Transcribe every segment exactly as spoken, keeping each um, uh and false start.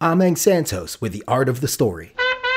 I'm Santos with the art of the story.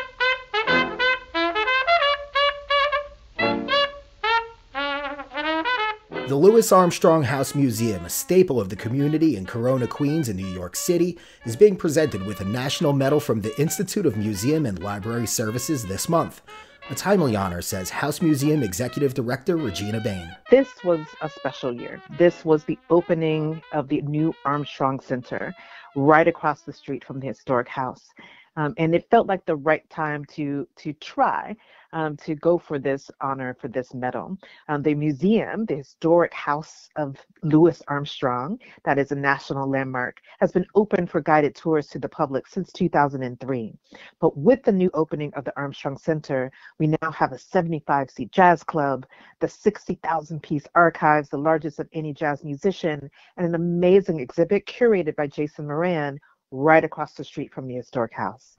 The Louis Armstrong House Museum, a staple of the community in Corona, Queens in New York City, is being presented with a national medal from the Institute of Museum and Library Services this month. A timely honor, says House Museum Executive Director Regina Bain. This was a special year. This was the opening of the new Armstrong Center right across the street from the historic house. Um, and it felt like the right time to to try um, to go for this honor, for this medal. Um, the museum, the historic house of Louis Armstrong, that is a national landmark, has been open for guided tours to the public since two thousand three. But with the new opening of the Armstrong Center, we now have a seventy-five seat jazz club, the sixty thousand piece archives, the largest of any jazz musician, and an amazing exhibit curated by Jason Moran, right across the street from the historic house.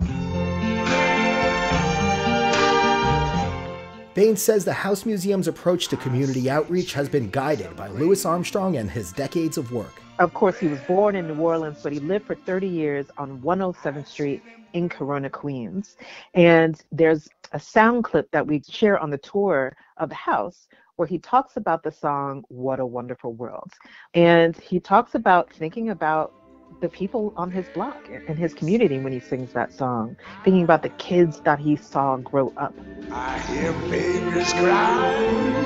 Bain says the House Museum's approach to community outreach has been guided by Louis Armstrong and his decades of work. Of course, he was born in New Orleans, but he lived for thirty years on one oh seventh Street in Corona, Queens. And there's a sound clip that we share on the tour of the house where he talks about the song, "What a Wonderful World." And he talks about thinking about the people on his block and his community when he sings that song, thinking about the kids that he saw grow up. I hear babies cry,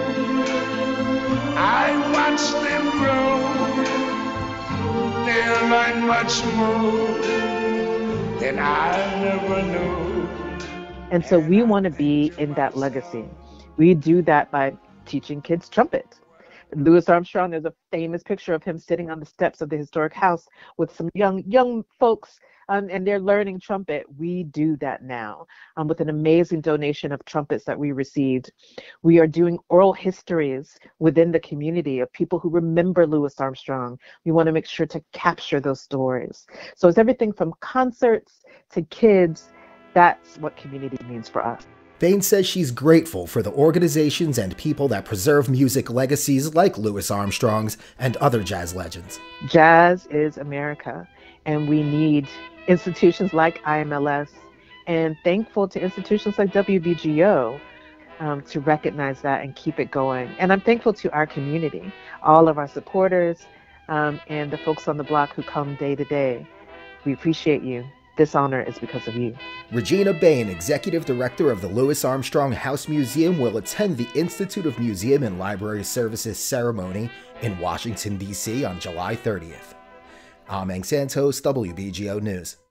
I watch them grow, they'll learn much more than I never knew. And so we want to be in that legacy. We do that by teaching kids trumpet. Louis Armstrong, there's a famous picture of him sitting on the steps of the historic house with some young young folks, um, and they're learning trumpet. We do that now um, with an amazing donation of trumpets that we received. We are doing oral histories within the community of people who remember Louis Armstrong. We want to make sure to capture those stories. So it's everything from concerts to kids. That's what community means for us. Bain says she's grateful for the organizations and people that preserve music legacies like Louis Armstrong's and other jazz legends. Jazz is America, and we need institutions like I M L S, and thankful to institutions like W B G O um, to recognize that and keep it going. And I'm thankful to our community, all of our supporters, um, and the folks on the block who come day to day. We appreciate you. This honor is because of you. Regina Bain, Executive Director of the Louis Armstrong House Museum, will attend the Institute of Museum and Library Services ceremony in Washington, D C on July thirtieth. I'm Santos, W B G O News.